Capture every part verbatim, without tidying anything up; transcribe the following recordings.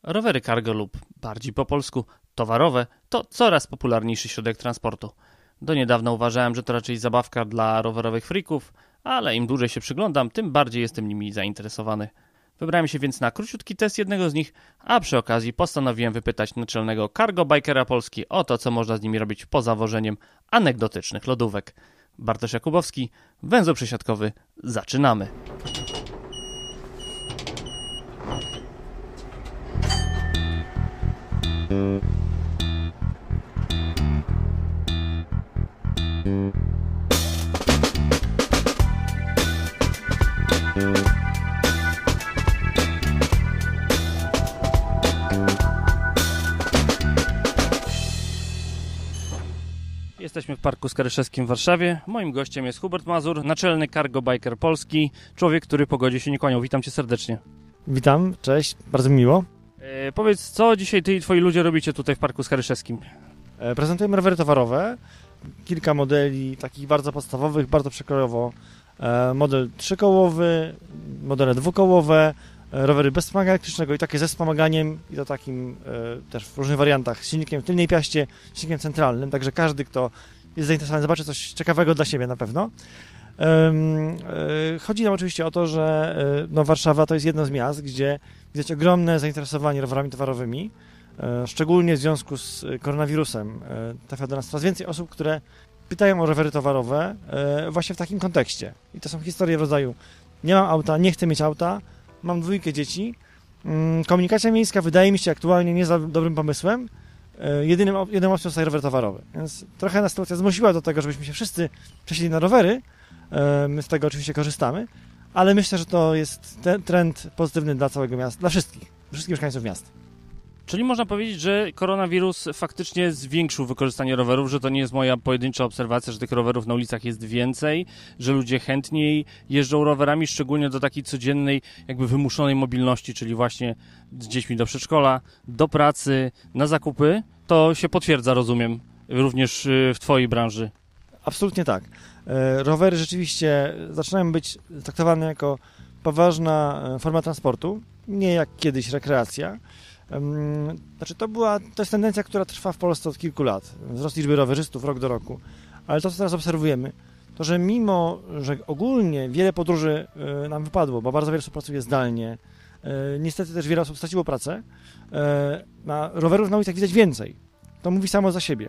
Rowery cargo lub, bardziej po polsku, towarowe to coraz popularniejszy środek transportu. Do niedawna uważałem, że to raczej zabawka dla rowerowych freaków, ale im dłużej się przyglądam, tym bardziej jestem nimi zainteresowany. Wybrałem się więc na króciutki test jednego z nich, a przy okazji postanowiłem wypytać naczelnego cargo bikera Polski o to, co można z nimi robić poza wożeniem anegdotycznych lodówek. Bartosz Jakubowski, węzeł przesiadkowy, zaczynamy! Jesteśmy w Parku Skaryszewskim w Warszawie. Moim gościem jest Hubert Mazur, naczelny cargo biker Polski, człowiek, który pogodzie się nie kłaniał. Witam cię serdecznie. Witam, cześć, bardzo mi miło. E, powiedz, co dzisiaj ty i twoi ludzie robicie tutaj w Parku Skaryszewskim? E, prezentujemy rowery towarowe, kilka modeli takich bardzo podstawowych, bardzo przekrojowo. E, model trzykołowy, modele dwukołowe, e, rowery bez wspomagania elektrycznego i takie ze wspomaganiem i to takim e, też w różnych wariantach, z silnikiem w tylnej piaście, silnikiem centralnym, także każdy, kto jest zainteresowany, zobaczy coś ciekawego dla siebie na pewno. Chodzi nam oczywiście o to, że no, Warszawa to jest jedno z miast, gdzie widać ogromne zainteresowanie rowerami towarowymi, szczególnie w związku z koronawirusem. Trafia do nas coraz więcej osób, które pytają o rowery towarowe właśnie w takim kontekście. I to są historie w rodzaju: nie mam auta, nie chcę mieć auta, mam dwójkę dzieci, komunikacja miejska wydaje mi się aktualnie nie za dobrym pomysłem, jedynym, jedyną opcją jest rower towarowy. Więc trochę nas sytuacja zmusiła do tego, żebyśmy się wszyscy przesiedli na rowery. My z tego oczywiście korzystamy, ale myślę, że to jest trend pozytywny dla całego miasta, dla wszystkich, wszystkich mieszkańców miasta. Czyli można powiedzieć, że koronawirus faktycznie zwiększył wykorzystanie rowerów, że to nie jest moja pojedyncza obserwacja, że tych rowerów na ulicach jest więcej, że ludzie chętniej jeżdżą rowerami, szczególnie do takiej codziennej, jakby wymuszonej mobilności, czyli właśnie z dziećmi do przedszkola, do pracy, na zakupy. To się potwierdza, rozumiem, również w twojej branży. Absolutnie tak. Rowery rzeczywiście zaczynają być traktowane jako poważna forma transportu, nie jak kiedyś rekreacja. Znaczy to była, to jest tendencja, która trwa w Polsce od kilku lat. Wzrost liczby rowerzystów rok do roku. Ale to, co teraz obserwujemy, to że mimo, że ogólnie wiele podróży nam wypadło, bo bardzo wiele osób pracuje zdalnie, niestety też wiele osób straciło pracę, na rowerów na ulicach widać więcej. To mówi samo za siebie.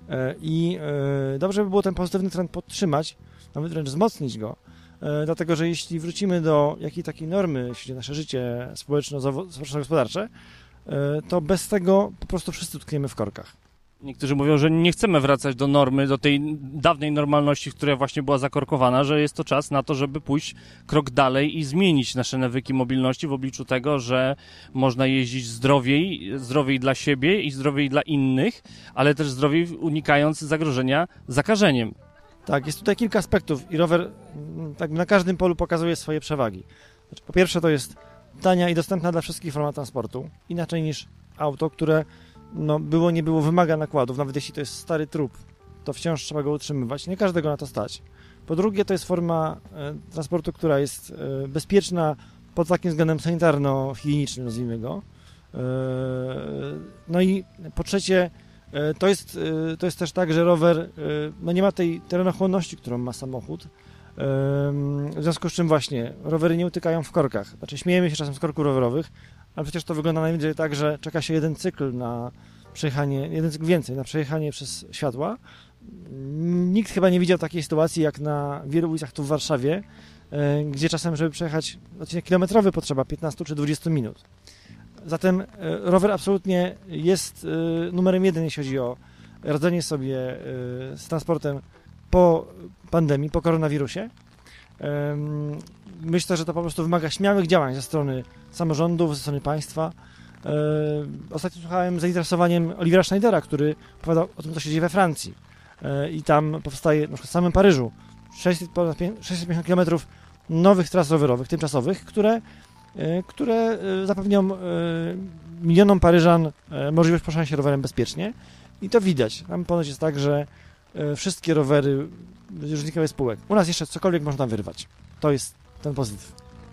I dobrze by było ten pozytywny trend podtrzymać, nawet wręcz wzmocnić go, dlatego że jeśli wrócimy do jakiej takiej normy, jeśli nasze życie społeczno-gospodarcze, to bez tego po prostu wszyscy utkniemy w korkach. Niektórzy mówią, że nie chcemy wracać do normy, do tej dawnej normalności, która właśnie była zakorkowana, że jest to czas na to, żeby pójść krok dalej i zmienić nasze nawyki mobilności w obliczu tego, że można jeździć zdrowiej, zdrowiej dla siebie i zdrowiej dla innych, ale też zdrowiej unikając zagrożenia zakażeniem. Tak, jest tutaj kilka aspektów i rower tak na każdym polu pokazuje swoje przewagi. Znaczy, po pierwsze to jest tania i dostępna dla wszystkich forma transportu, inaczej niż auto, które no, było, nie było, wymaga nakładów, nawet jeśli to jest stary trup, to wciąż trzeba go utrzymywać, nie każdego na to stać. Po drugie, to jest forma e, transportu, która jest e, bezpieczna pod takim względem sanitarno-higienicznym, nazwijmy go. E, no i po trzecie, e, to, jest, e, to jest też tak, że rower e, no, nie ma tej terenochłonności, którą ma samochód, e, w związku z czym właśnie rowery nie utykają w korkach. Znaczy śmiejemy się czasem z korków rowerowych, ale przecież to wygląda najbardziej tak, że czeka się jeden cykl na przejechanie, jeden cykl więcej na przejechanie przez światła. Nikt chyba nie widział takiej sytuacji jak na wielu ulicach tu w Warszawie, gdzie czasem, żeby przejechać odcinek kilometrowy, potrzeba piętnaście czy dwadzieścia minut. Zatem rower absolutnie jest numerem jeden, jeśli chodzi o radzenie sobie z transportem po pandemii, po koronawirusie. Myślę, że to po prostu wymaga śmiałych działań ze strony samorządów, ze strony państwa. Ostatnio słuchałem z zainteresowaniem Olivera Schneidera, który opowiadał o tym, co się dzieje we Francji. I tam powstaje, na przykład w samym Paryżu, sześćset pięćdziesiąt kilometrów nowych tras rowerowych, tymczasowych, które, które zapewnią milionom Paryżan możliwość poruszania się rowerem bezpiecznie. I to widać. Tam ponoć jest tak, że wszystkie rowery różnikowych spółek. U nas jeszcze cokolwiek można wyrwać. To jest ten pozytyw.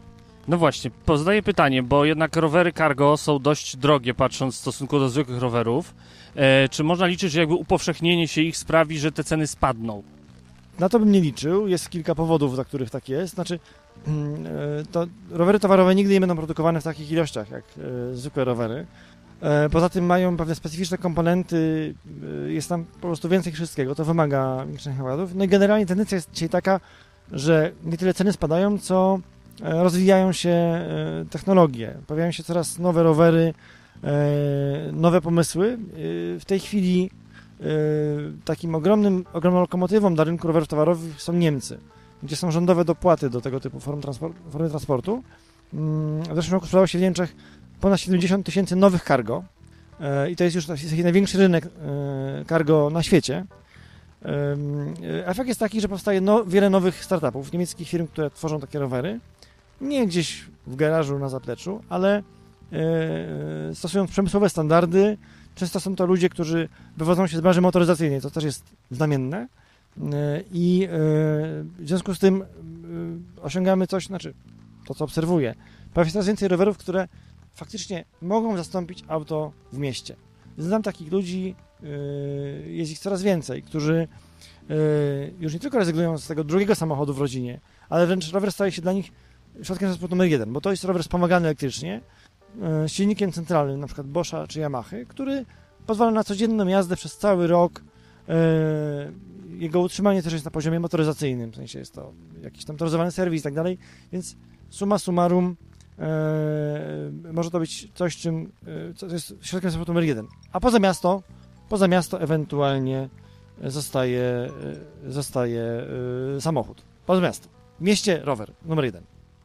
No właśnie, pozadaję pytanie, bo jednak rowery cargo są dość drogie, patrząc w stosunku do zwykłych rowerów. E, czy można liczyć, że jakby upowszechnienie się ich sprawi, że te ceny spadną? Na to bym nie liczył. Jest kilka powodów, dla których tak jest. Znaczy, to rowery towarowe nigdy nie będą produkowane w takich ilościach jak zwykłe rowery. Poza tym mają pewne specyficzne komponenty, jest tam po prostu więcej wszystkiego, to wymaga większych nakładów. No i generalnie tendencja jest dzisiaj taka, że nie tyle ceny spadają, co rozwijają się technologie. Pojawiają się coraz nowe rowery, nowe pomysły. W tej chwili takim ogromnym, ogromną lokomotywą dla rynku rowerów towarowych są Niemcy, gdzie są rządowe dopłaty do tego typu form transpor- formy transportu. W zeszłym roku sprzedało się w Niemczech ponad siedemdziesiąt tysięcy nowych cargo i to jest już taki największy rynek cargo na świecie. Efekt jest taki, że powstaje no, wiele nowych startupów, niemieckich firm, które tworzą takie rowery, nie gdzieś w garażu na zapleczu, ale stosując przemysłowe standardy. Często są to ludzie, którzy wywodzą się z branży motoryzacyjnej, co też jest znamienne i w związku z tym osiągamy coś, znaczy to, co obserwuję. Pojawia się coraz więcej rowerów, które faktycznie mogą zastąpić auto w mieście. Znam takich ludzi, jest ich coraz więcej, którzy już nie tylko rezygnują z tego drugiego samochodu w rodzinie, ale wręcz rower staje się dla nich środkiem transportu numer jeden, bo to jest rower wspomagany elektrycznie, z silnikiem centralnym, na przykład Boscha czy Yamahy, który pozwala na codzienną jazdę przez cały rok. Jego utrzymanie też jest na poziomie motoryzacyjnym, w sensie jest to jakiś tam toryzowany serwis i tak dalej, więc summa summarum może to być coś, czym co jest środkiem transportu numer jeden. A poza miasto, poza miasto ewentualnie zostaje, zostaje samochód. Poza miasto. W mieście rower numer jeden.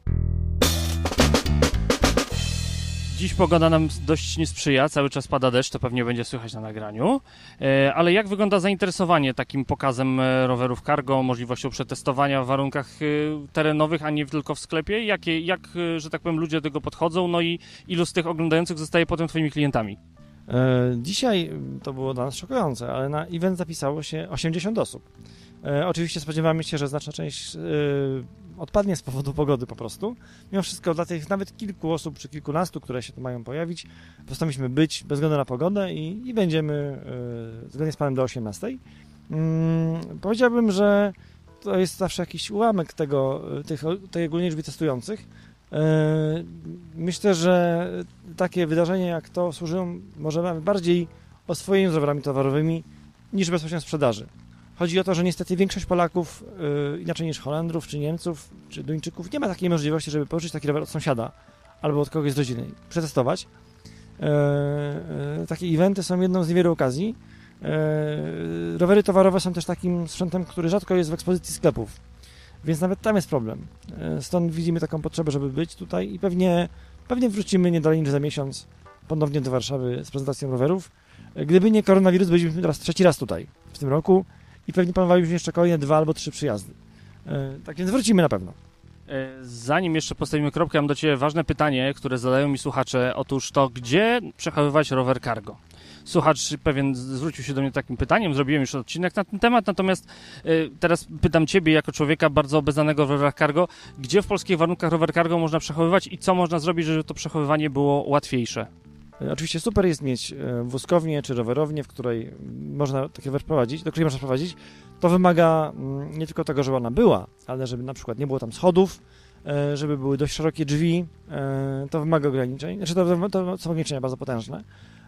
Dziś pogoda nam dość nie sprzyja, cały czas pada deszcz, to pewnie będzie słychać na nagraniu. E, ale jak wygląda zainteresowanie takim pokazem rowerów cargo, możliwością przetestowania w warunkach e, terenowych, a nie tylko w sklepie? Jakie, jak, e, że tak powiem, ludzie do tego podchodzą? No i ilu z tych oglądających zostaje potem twoimi klientami? E, dzisiaj to było dla nas szokujące, ale na event zapisało się osiemdziesiąt osób. E, oczywiście spodziewamy się, że znaczna część e, odpadnie z powodu pogody po prostu. Mimo wszystko dla tych nawet kilku osób, czy kilkunastu, które się tu mają pojawić, postanowiliśmy być bez względu na pogodę i, i będziemy yy, zgodnie z planem do osiemnastej. Yy, powiedziałbym, że to jest zawsze jakiś ułamek tego, tych, tej ogólnej liczby testujących. Yy, myślę, że takie wydarzenia jak to służą może nawet bardziej oswojeniu z rowerami towarowymi niż bezpośrednio sprzedaży. Chodzi o to, że niestety większość Polaków, yy, inaczej niż Holendrów, czy Niemców, czy Duńczyków, nie ma takiej możliwości, żeby pożyczyć taki rower od sąsiada albo od kogoś z rodziny, przetestować. Yy, yy, takie eventy są jedną z niewielu okazji. Yy, rowery towarowe są też takim sprzętem, który rzadko jest w ekspozycji sklepów, więc nawet tam jest problem. Yy, stąd widzimy taką potrzebę, żeby być tutaj i pewnie, pewnie wrócimy nie dalej niż za miesiąc ponownie do Warszawy z prezentacją rowerów. Yy, gdyby nie koronawirus, bylibyśmy teraz trzeci raz tutaj w tym roku. I pewnie planowaliśmy jeszcze kolejne dwa albo trzy przyjazdy. E, tak więc wrócimy na pewno. Zanim jeszcze postawimy kropkę, mam do Ciebie ważne pytanie, które zadają mi słuchacze. Otóż to, gdzie przechowywać rower cargo? Słuchacz pewien zwrócił się do mnie takim pytaniem, zrobiłem już odcinek na ten temat, natomiast y, teraz pytam Ciebie jako człowieka bardzo obeznanego w rowerach cargo, gdzie w polskich warunkach rower cargo można przechowywać i co można zrobić, żeby to przechowywanie było łatwiejsze? Oczywiście super jest mieć wózkownię czy rowerownię, w której można taki rower prowadzić, do której można prowadzić. To wymaga nie tylko tego, żeby ona była, ale żeby na przykład nie było tam schodów, żeby były dość szerokie drzwi. To wymaga ograniczeń. Znaczy to, to są ograniczenia bardzo potężne.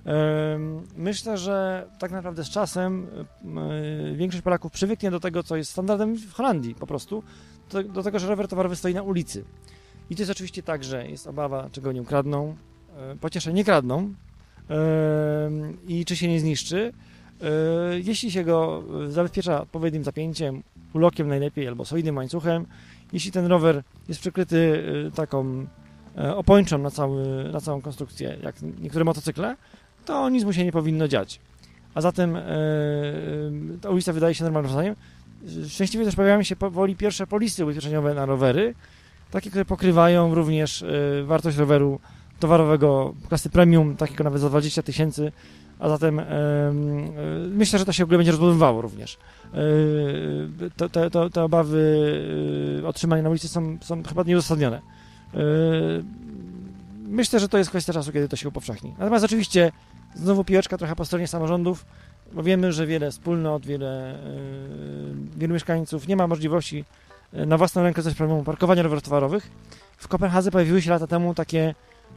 Myślę, że tak naprawdę z czasem większość Polaków przywyknie do tego, co jest standardem w Holandii po prostu, do, do tego, że rower towarowy stoi na ulicy. I to jest oczywiście tak, że jest obawa, czego nie ukradną. Pocieszę nie kradną yy, i czy się nie zniszczy. Yy, jeśli się go zabezpiecza odpowiednim zapięciem, ulokiem najlepiej albo solidnym łańcuchem, jeśli ten rower jest przykryty yy, taką yy, opończą na, cały, na całą konstrukcję, jak niektóre motocykle, to nic mu się nie powinno dziać. A zatem yy, ta ulica wydaje się normalnym rozwiązaniem. Szczęśliwie też pojawiają się powoli pierwsze polisy ubezpieczeniowe na rowery, takie, które pokrywają również yy, wartość roweru towarowego klasy premium, takiego nawet za dwadzieścia tysięcy, a zatem yy, myślę, że to się w ogóle będzie rozbudowywało również. Yy, to, to, to, te obawy yy, otrzymania na ulicy są, są chyba nieuzasadnione. Myślę, że to jest kwestia czasu, kiedy to się upowszechni. Natomiast oczywiście znowu piłeczka trochę po stronie samorządów, bo wiemy, że wiele wspólnot, wiele, wielu mieszkańców nie ma możliwości na własną rękę coś problemu parkowania rowerów towarowych. W Kopenhadze pojawiły się lata temu takie,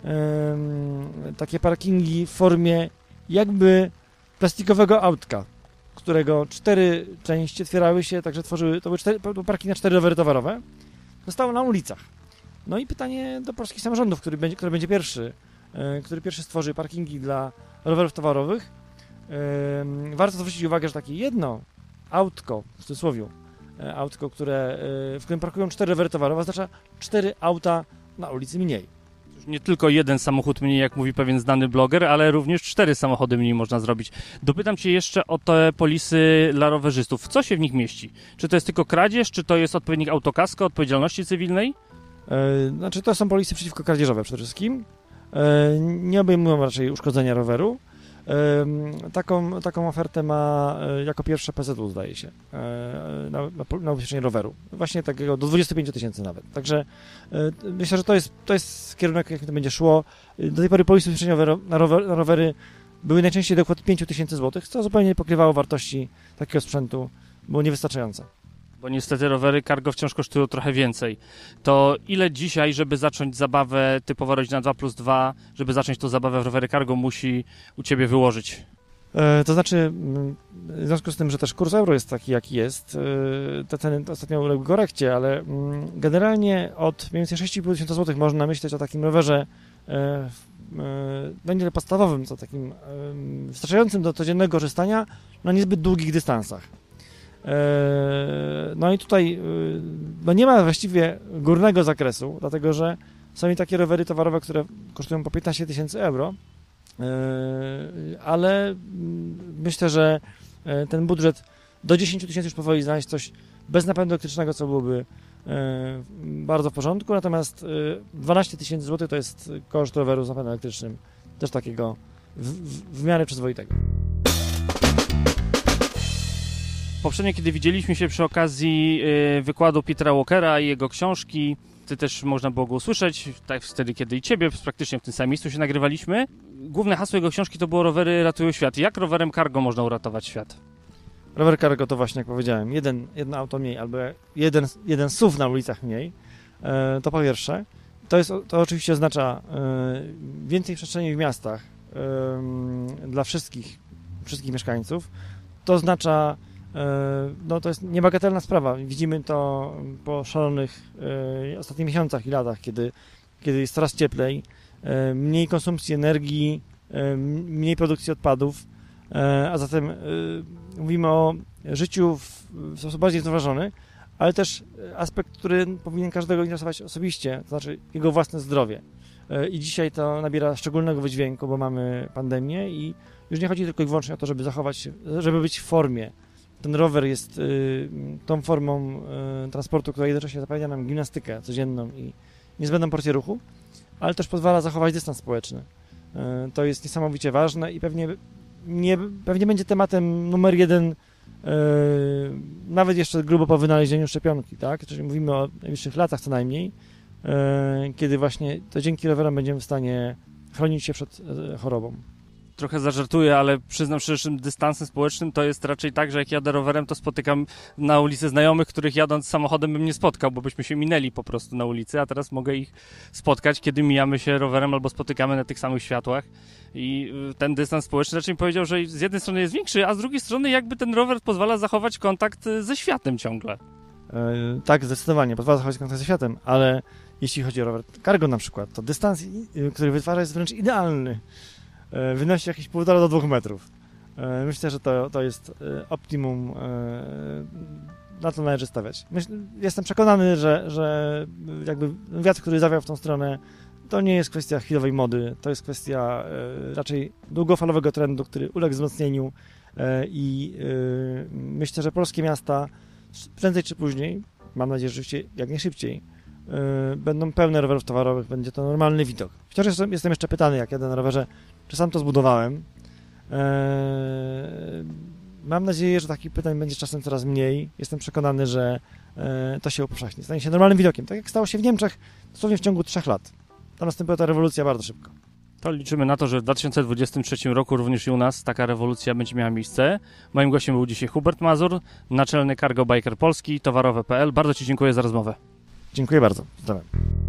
takie parkingi w formie jakby plastikowego autka, którego cztery części otwierały się, także tworzyły, to były cztery, to był parking na cztery rowery towarowe. Zostało na ulicach. No i pytanie do polskich samorządów, który będzie, który będzie pierwszy, który pierwszy stworzy parkingi dla rowerów towarowych. Warto zwrócić uwagę, że takie jedno autko, w cudzysłowie, autko, które, w którym parkują cztery rowery towarowe, oznacza cztery auta na ulicy mniej. Nie tylko jeden samochód mniej, jak mówi pewien znany bloger, ale również cztery samochody mniej można zrobić. Dopytam Cię jeszcze o te polisy dla rowerzystów. Co się w nich mieści? Czy to jest tylko kradzież, czy to jest odpowiednik autokasko, odpowiedzialności cywilnej? Yy, znaczy to są polisy przeciwko kradzieżowe przede wszystkim. Yy, nie obejmują raczej uszkodzenia roweru. Yy, taką, taką ofertę ma yy, jako pierwsze P Z U, zdaje się, yy, na, na, na ubezpieczenie roweru. Właśnie takiego do dwudziestu pięciu tysięcy nawet. Także yy, myślę, że to jest, to jest kierunek, jak to będzie szło. Yy, do tej pory polisy ubezpieczeniowe na, rower, na rowery były najczęściej do kwoty pięć tysięcy złotych, co zupełnie nie pokrywało wartości takiego sprzętu, było niewystarczające. Bo niestety rowery cargo wciąż kosztują trochę więcej. To ile dzisiaj, żeby zacząć zabawę typowo rodzina dwa plus dwa, żeby zacząć tą zabawę w rowery cargo, musi u Ciebie wyłożyć? E, to znaczy, w związku z tym, że też kurs euro jest taki, jaki jest, e, te ceny ostatnio uległy korekcie, ale m, generalnie od mniej więcej sześć i pół tysiąca złotych można myśleć o takim rowerze e, e, no nie tyle podstawowym, co takim e, wystarczającym do codziennego korzystania na niezbyt długich dystansach. No i tutaj no nie ma właściwie górnego zakresu, dlatego że są i takie rowery towarowe, które kosztują po piętnaście tysięcy euro, ale myślę, że ten budżet do dziesięć tysięcy już powoli znaleźć coś bez napędu elektrycznego, co byłoby bardzo w porządku, natomiast dwanaście tysięcy złotych to jest koszt roweru z napędem elektrycznym, też takiego w, w, w miarę przyzwoitego. Poprzednio, kiedy widzieliśmy się przy okazji wykładu Petera Walkera i jego książki, ty też można było go usłyszeć, tak wtedy, kiedy i ciebie, praktycznie w tym samym miejscu się nagrywaliśmy. Główne hasło jego książki to było rowery ratują świat. Jak rowerem cargo można uratować świat? Rower cargo to właśnie, jak powiedziałem, jeden, jedno auto mniej albo jeden, jeden S U V na ulicach mniej, to po pierwsze. To, jest, to oczywiście oznacza więcej przestrzeni w miastach dla wszystkich, wszystkich mieszkańców. To oznacza No to jest niebagatelna sprawa. Widzimy to po szalonych e, ostatnich miesiącach i latach, kiedy, kiedy jest coraz cieplej, e, mniej konsumpcji energii, e, mniej produkcji odpadów, e, a zatem e, mówimy o życiu w, w sposób bardziej zrównoważony, ale też aspekt, który powinien każdego interesować osobiście, to znaczy jego własne zdrowie. E, I dzisiaj to nabiera szczególnego wydźwięku, bo mamy pandemię i już nie chodzi tylko i wyłącznie o to, żeby zachować się, żeby być w formie. Ten rower jest y, tą formą y, transportu, która jednocześnie zapewnia nam gimnastykę codzienną i niezbędną porcję ruchu, ale też pozwala zachować dystans społeczny. Y, to jest niesamowicie ważne i pewnie, nie, pewnie będzie tematem numer jeden, y, nawet jeszcze grubo po wynalezieniu szczepionki, tak? Czyli mówimy o najbliższych latach co najmniej, y, kiedy właśnie to dzięki rowerom będziemy w stanie chronić się przed y, chorobą. Trochę zażartuję, ale przyznam szczerze, że dystansem społecznym to jest raczej tak, że jak jadę rowerem, to spotykam na ulicy znajomych, których jadąc samochodem bym nie spotkał, bo byśmy się minęli po prostu na ulicy, a teraz mogę ich spotkać, kiedy mijamy się rowerem albo spotykamy na tych samych światłach i ten dystans społeczny raczej powiedział, że z jednej strony jest większy, a z drugiej strony jakby ten rower pozwala zachować kontakt ze światem ciągle. Yy, tak, zdecydowanie, pozwala zachować kontakt ze światem, ale jeśli chodzi o rower cargo na przykład, to dystans, który wytwarza, jest wręcz idealny. Wynosi jakieś półtora do dwóch metrów. Myślę, że to, to jest optimum, na to należy stawiać. Myślę, jestem przekonany, że, że jakby wiatr, który zawiał w tą stronę, to nie jest kwestia chwilowej mody, to jest kwestia raczej długofalowego trendu, który uległ wzmocnieniu i myślę, że polskie miasta prędzej czy później, mam nadzieję, że rzeczywiście jak najszybciej, będą pełne rowerów towarowych, będzie to normalny widok. Wciąż jestem, jestem jeszcze pytany, jak jadę na rowerze, czy sam to zbudowałem. Eee, Mam nadzieję, że takich pytań będzie czasem coraz mniej. Jestem przekonany, że e, to się upowszechni. Stanie się normalnym widokiem. Tak jak stało się w Niemczech dosłownie w ciągu trzech lat. Tam następuje ta rewolucja bardzo szybko. To liczymy na to, że w dwa tysiące dwudziestym trzecim roku również i u nas taka rewolucja będzie miała miejsce. Moim gościem był dzisiaj Hubert Mazur, naczelny Cargo Biker Polski, towarowe kropka p l. Bardzo Ci dziękuję za rozmowę. Dziękuję bardzo. Pozdrawiam.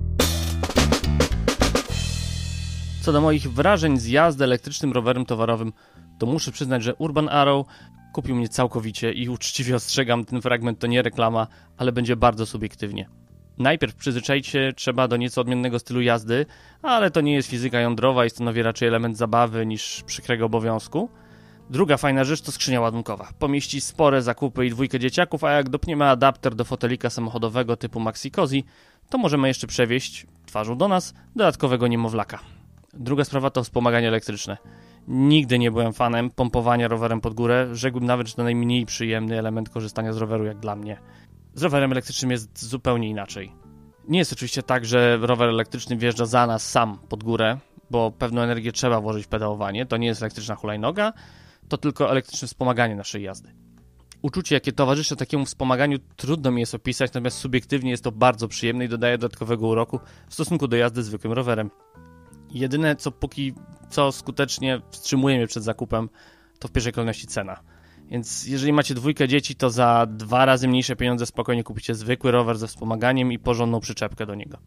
Co do moich wrażeń z jazdy elektrycznym rowerem towarowym, to muszę przyznać, że Urban Arrow kupił mnie całkowicie i uczciwie ostrzegam, ten fragment to nie reklama, ale będzie bardzo subiektywnie. Najpierw przyzwyczaić się trzeba do nieco odmiennego stylu jazdy, ale to nie jest fizyka jądrowa i stanowi raczej element zabawy niż przykrego obowiązku. Druga fajna rzecz to skrzynia ładunkowa. Pomieści spore zakupy i dwójkę dzieciaków, a jak dopniemy adapter do fotelika samochodowego typu Maxi Cosi, to możemy jeszcze przewieźć twarzą do nas dodatkowego niemowlaka. Druga sprawa to wspomaganie elektryczne. Nigdy nie byłem fanem pompowania rowerem pod górę, rzekłbym nawet, że to najmniej przyjemny element korzystania z roweru jak dla mnie. Z rowerem elektrycznym jest zupełnie inaczej. Nie jest oczywiście tak, że rower elektryczny wjeżdża za nas sam pod górę, bo pewną energię trzeba włożyć w pedałowanie. To nie jest elektryczna hulajnoga, to tylko elektryczne wspomaganie naszej jazdy. Uczucie, jakie towarzyszy takiemu wspomaganiu, trudno mi jest opisać, natomiast subiektywnie jest to bardzo przyjemne i dodaje dodatkowego uroku w stosunku do jazdy zwykłym rowerem. Jedyne, co póki co skutecznie wstrzymuje mnie przed zakupem, to w pierwszej kolejności cena. Więc jeżeli macie dwójkę dzieci, to za dwa razy mniejsze pieniądze spokojnie kupicie zwykły rower ze wspomaganiem i porządną przyczepkę do niego.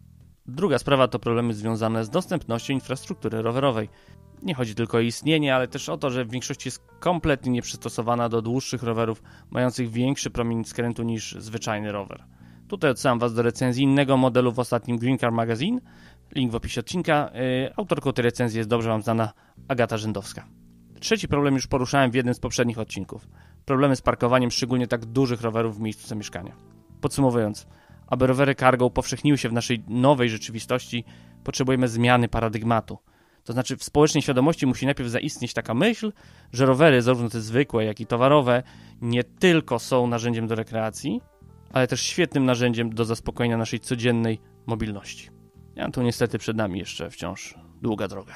Druga sprawa to problemy związane z dostępnością infrastruktury rowerowej. Nie chodzi tylko o istnienie, ale też o to, że w większości jest kompletnie nieprzystosowana do dłuższych rowerów mających większy promień skrętu niż zwyczajny rower. Tutaj odsyłam Was do recenzji innego modelu w ostatnim Green Car Magazine. Link w opisie odcinka. Autorką tej recenzji jest dobrze Wam znana Agata Rzędowska. Trzeci problem już poruszałem w jednym z poprzednich odcinków. Problemy z parkowaniem szczególnie tak dużych rowerów w miejscu zamieszkania. Podsumowując, aby rowery cargo upowszechniły się w naszej nowej rzeczywistości, potrzebujemy zmiany paradygmatu. To znaczy w społecznej świadomości musi najpierw zaistnieć taka myśl, że rowery, zarówno te zwykłe, jak i towarowe, nie tylko są narzędziem do rekreacji, ale też świetnym narzędziem do zaspokojenia naszej codziennej mobilności. Ja tu niestety przed nami jeszcze wciąż długa droga.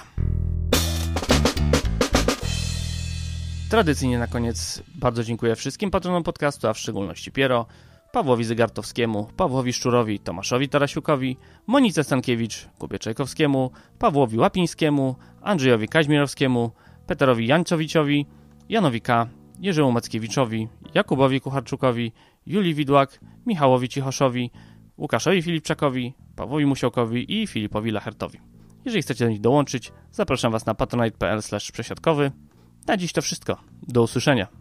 Tradycyjnie na koniec bardzo dziękuję wszystkim patronom podcastu, a w szczególności Piero, Pawłowi Zygartowskiemu, Pawłowi Szczurowi, Tomaszowi Tarasiukowi, Monice Stankiewicz, Kubie Czajkowskiemu, Pawłowi Łapińskiemu, Andrzejowi Kaźmirowskiemu, Peterowi Jańcowiciowi, Janowi K., Jerzemu Mackiewiczowi, Jakubowi Kucharczukowi, Julii Widłak, Michałowi Cichoszowi, Łukaszowi Filipczakowi, Pawłowi Musiołkowi i Filipowi Lachertowi. Jeżeli chcecie do nich dołączyć, zapraszam Was na patronite kropka p l slash przesiadkowy. Na dziś to wszystko. Do usłyszenia.